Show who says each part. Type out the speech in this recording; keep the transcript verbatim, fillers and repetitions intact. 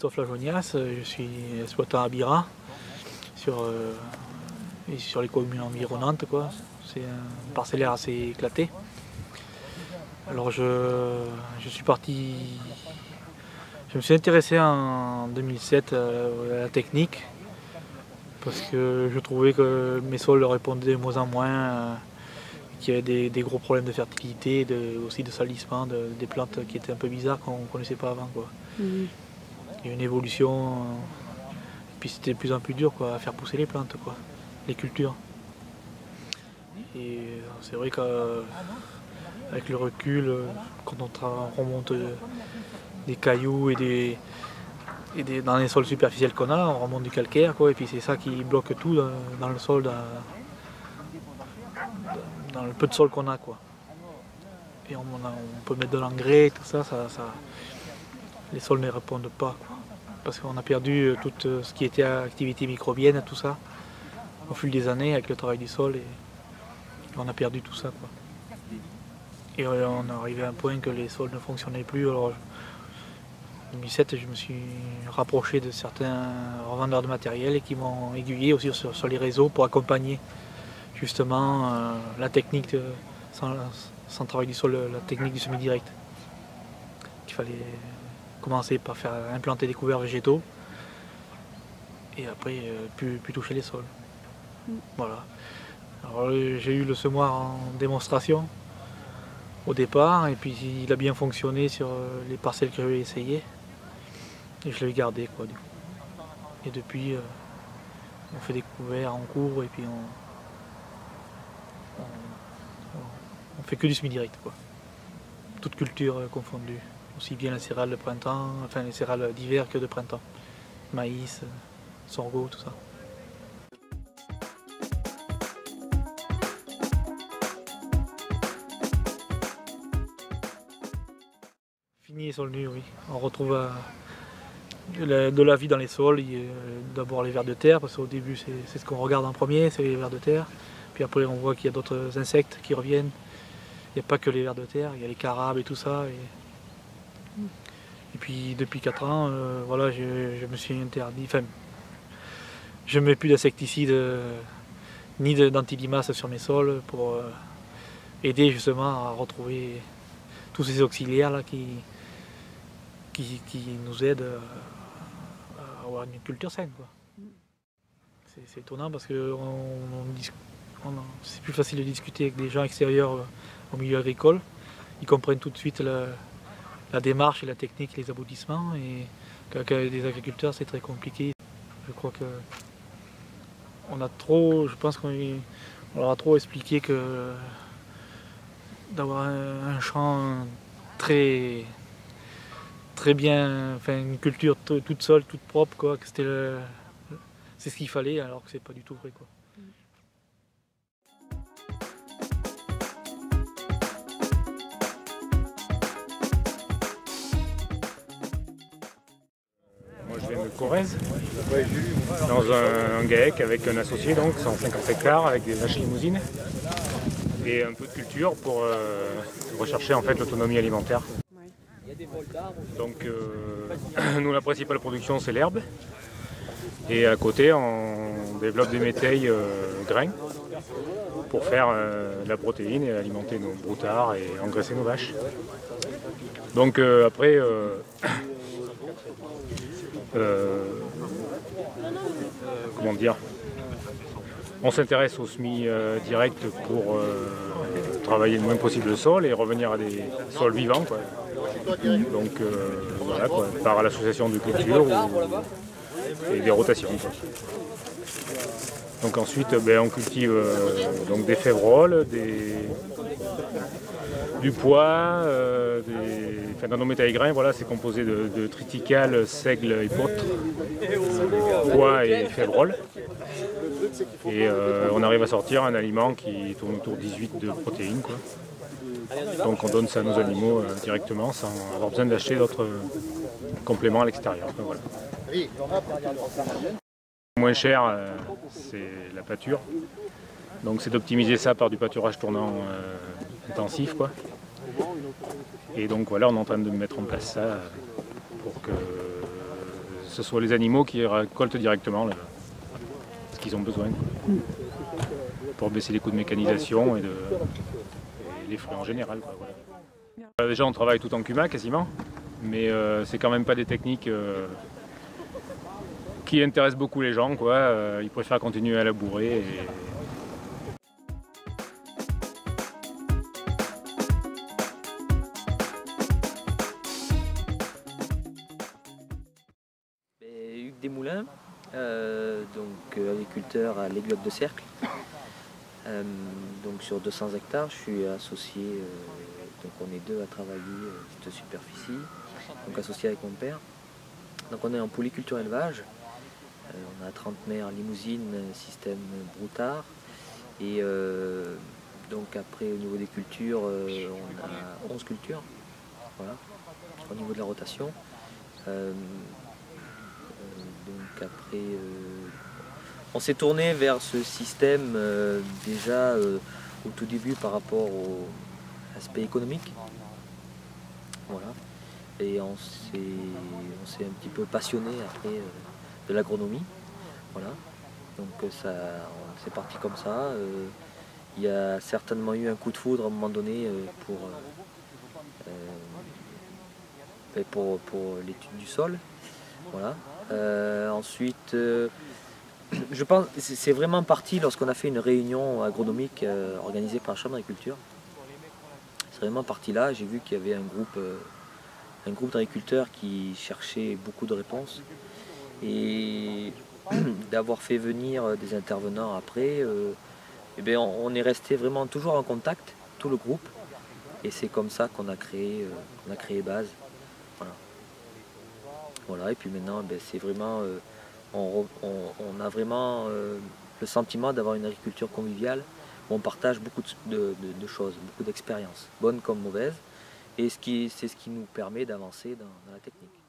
Speaker 1: Christophe Lajonias, je suis exploitant à Bira, sur, euh, et sur les communes environnantes. C'est un parcellaire assez éclaté. Alors je, je suis parti, je me suis intéressé en deux mille sept à la technique, parce que je trouvais que mes sols répondaient de moins en moins, qu'il y avait des, des gros problèmes de fertilité, de, aussi de salissement, de, des plantes qui étaient un peu bizarres qu'on ne connaissait pas avant. Quoi. Mmh. Il y a une évolution, et puis c'était de plus en plus dur quoi, à faire pousser les plantes, quoi, les cultures. Et c'est vrai qu'avec le recul, quand on remonte des cailloux et des, et des, dans les sols superficiels qu'on a, on remonte du calcaire, quoi, et puis c'est ça qui bloque tout dans, dans le sol, dans, dans le peu de sol qu'on a. Quoi. Et on, on, a, on peut mettre de l'engrais, tout ça, ça, ça, les sols ne répondent pas. Quoi. Parce qu'on a perdu tout ce qui était activité microbienne, tout ça, au fil des années avec le travail du sol. Et on a perdu tout ça. Quoi. Et on est arrivé à un point que les sols ne fonctionnaient plus. Alors, en deux mille sept, je me suis rapproché de certains revendeurs de matériel et qui m'ont aiguillé aussi sur, sur les réseaux pour accompagner justement euh, la technique, de, sans, sans travail du sol, la technique du semi-direct. Il fallait commencer par faire implanter des couverts végétaux et après euh, plus, plus toucher les sols. Mm. Voilà. Alors j'ai eu le semoir en démonstration au départ et puis il a bien fonctionné sur les parcelles que j'avais essayées et je l'ai gardé quoi du coup. Et depuis euh, on fait des couverts en cours et puis on, on, on fait que du semi-direct quoi. Toute culture confondue, aussi bien les céréales de printemps, enfin les céréales d'hiver que de printemps, maïs, sorgho, tout ça. Fini et sol nu, oui. On retrouve euh, de, la, de la vie dans les sols, euh, d'abord les vers de terre, parce qu'au début c'est ce qu'on regarde en premier, c'est les vers de terre. Puis après on voit qu'il y a d'autres insectes qui reviennent. Il n'y a pas que les vers de terre, il y a les carabes et tout ça. Et, et puis depuis quatre ans, euh, voilà, je, je me suis interdit, enfin, je ne mets plus d'insecticides euh, ni d'antilimaces sur mes sols pour euh, aider justement à retrouver tous ces auxiliaires là qui Qui, qui nous aide à avoir une culture saine. C'est étonnant parce que on, on, c'est plus facile de discuter avec des gens extérieurs au milieu agricole. Ils comprennent tout de suite la, la démarche et la technique, les aboutissements. Et qu'avec des agriculteurs, c'est très compliqué. Je crois que on a trop, je pense qu'on leur a trop expliqué que d'avoir un, un champ très très bien, enfin une culture toute seule, toute propre, quoi, que c'était le, c'est ce qu'il fallait, alors que c'est pas du tout vrai, quoi.
Speaker 2: Moi je viens de Corrèze, dans un, un GAEC avec un associé, donc cent cinquante hectares avec des vaches limousines et un peu de culture pour euh, rechercher en fait l'autonomie alimentaire. Donc euh, nous la principale production c'est l'herbe et à côté on développe des métailles euh, grains pour faire euh, de la protéine et alimenter nos broutards et engraisser nos vaches. Donc euh, après euh, euh, comment dire, on s'intéresse au semis euh, direct pour euh, travailler le moins possible le sol et revenir à des sols vivants, quoi. Donc euh, voilà, quoi, par l'association de culture ou, et des rotations, quoi. Donc ensuite ben, on cultive euh, donc des févroles, des, du pois, euh, des, enfin, dans nos métailles grains, voilà, c'est composé de, de triticale, seigle, épeautre, pois et févroles. Et euh, on arrive à sortir un aliment qui tourne autour de dix-huit de protéines, quoi. Donc on donne ça à nos animaux euh, directement sans avoir besoin d'acheter d'autres euh, compléments à l'extérieur. Voilà. Moins cher, euh, c'est la pâture. Donc c'est d'optimiser ça par du pâturage tournant euh, intensif, quoi. Et donc voilà, on est en train de mettre en place ça pour que ce soit les animaux qui récoltent directement là, ce qu'ils ont besoin, quoi. Pour baisser les coûts de mécanisation et, de, et les frais en général, quoi, voilà. Déjà on travaille tout en cumin quasiment, mais euh, c'est quand même pas des techniques euh, qui intéressent beaucoup les gens, quoi. Euh, ils préfèrent continuer à labourer. Et...
Speaker 3: Hugues Desmoulins, euh, donc euh, agriculteur à l'Aiguillotte de Cercle. Euh, donc sur deux cents hectares, je suis associé, euh, donc on est deux à travailler euh, cette superficie, donc associé avec mon père. Donc on est en polyculture élevage, euh, on a trente mères limousines, système broutard, et euh, donc après au niveau des cultures, euh, on a onze cultures, voilà, au niveau de la rotation. Euh, donc après, euh, on s'est tourné vers ce système euh, déjà euh, au tout début par rapport au aspect économique. Voilà. Et on s'est un petit peu passionné après euh, de l'agronomie. Voilà. Donc ça, c'est parti comme ça. Euh, il y a certainement eu un coup de foudre à un moment donné euh, pour, euh, pour, pour l'étude du sol. Voilà. Euh, ensuite, euh, je pense que c'est vraiment parti lorsqu'on a fait une réunion agronomique euh, organisée par la Chambre d'agriculture. C'est vraiment parti là, j'ai vu qu'il y avait un groupe, euh, un groupe d'agriculteurs qui cherchait beaucoup de réponses. Et d'avoir fait venir des intervenants après, euh, eh bien, on est resté vraiment toujours en contact, tout le groupe. Et c'est comme ça qu'on a créé, euh, qu'on a créé Base. Voilà. Voilà, et puis maintenant, ben, c'est vraiment, euh, on, on, on a vraiment euh, le sentiment d'avoir une agriculture conviviale où on partage beaucoup de, de, de choses, beaucoup d'expériences, bonnes comme mauvaises, et c'est ce qui, ce qui nous permet d'avancer dans, dans la technique.